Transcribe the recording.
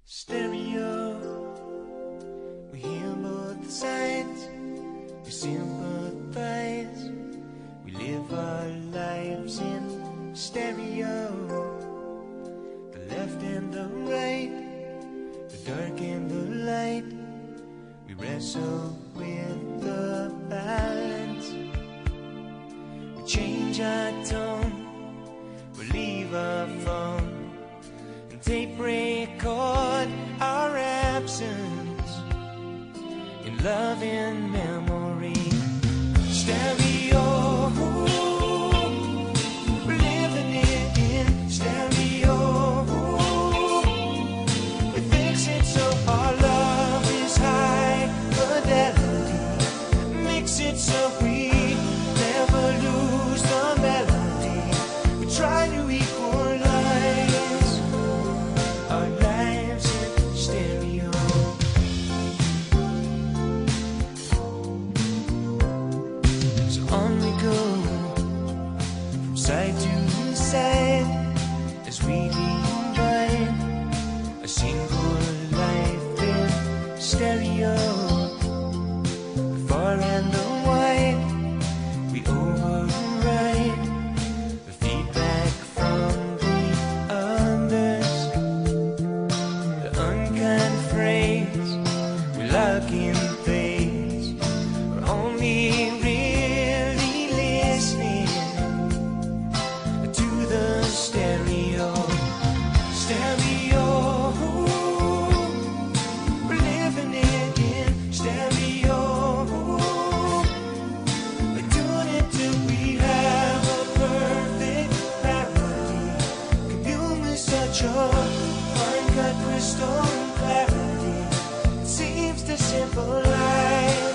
Stereo, we hear both sides, we sympathize, we live our lives in stereo. The left and the right, the dark and the light, we wrestle with the balance. We change our tone, we leave our phone, and tape record our absence in love and memory. Stereo, we're living it in stereo. We fix it so our love is high fidelity. Mix it so we never lose the melody. We try to equalize our lives in stereo. So on we go, from side to side, as we divide a single life in stereo. The far and the wide, we override the feedback from the others. The unkind phrase we lock in place. We're only really listening to the stereo. Stereo, we're living it in stereo. We're doing it till we have a perfect parody. Commune with such a uncut crystal clarity. It seems to symbolize